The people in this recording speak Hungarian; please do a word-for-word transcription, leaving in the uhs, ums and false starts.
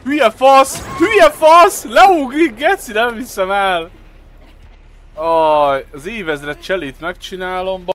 Hülye fasz! Hülye fasz! Leugrik, geci, nem hiszem el! Aj, az évezred cselit megcsinálom.